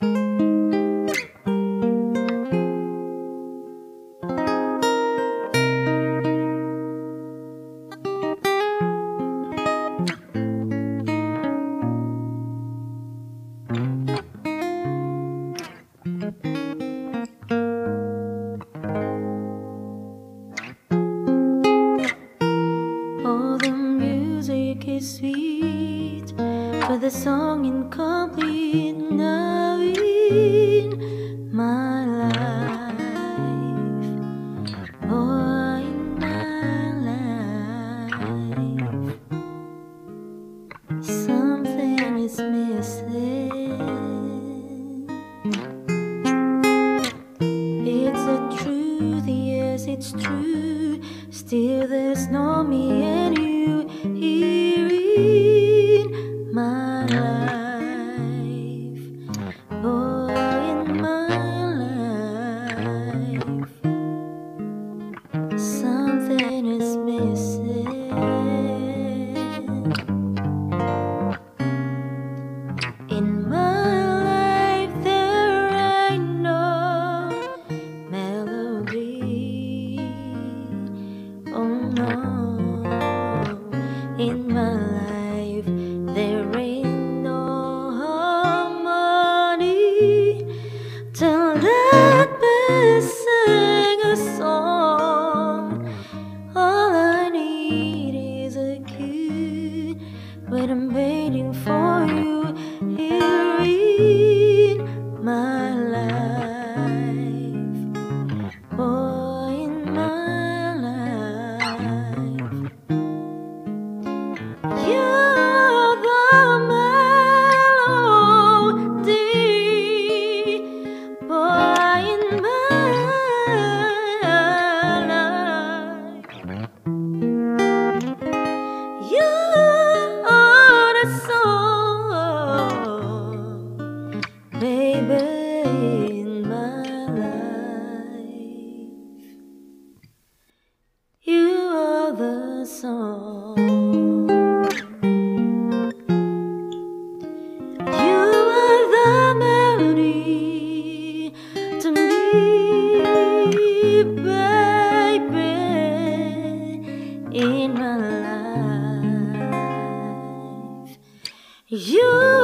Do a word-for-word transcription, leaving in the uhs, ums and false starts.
All the music is sweet, but the song incomplete now in my life. Oh, in my life, something is missing. It's the truth, yes, it's true. Still there's no me and you here in my life. Oh, in my life, something is missing. In my life there ain't no melody. Oh no, in my life there ain't no harmony. Don't let me sing a song. All I need is a cue when I'm waiting for you here in my life. Oh, in my life, you're the melody. Boy, in my life, you are the song, baby, in my life. You are the song. You are the melody to me, baby, in my life. You